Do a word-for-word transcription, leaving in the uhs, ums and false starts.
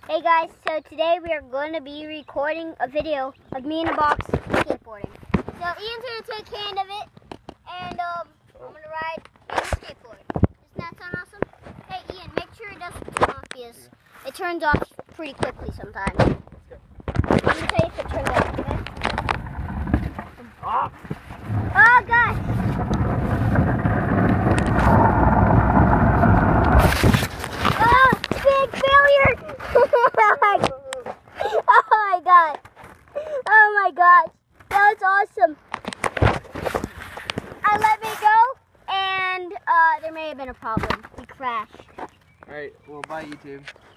Hey guys, so today we are going to be recording a video of me in a box skateboarding. So Ian's going to take care of it, and um, I'm going to ride in the skateboard. Doesn't that sound awesome? Hey Ian, make sure it doesn't turn off because it turns off pretty quickly sometimes. I'm going to tell you if it turns off, okay? Oh, oh gosh! Oh my god. Oh my gosh. That was awesome. I let me go and uh, there may have been a problem. We crashed. Alright, well bye YouTube.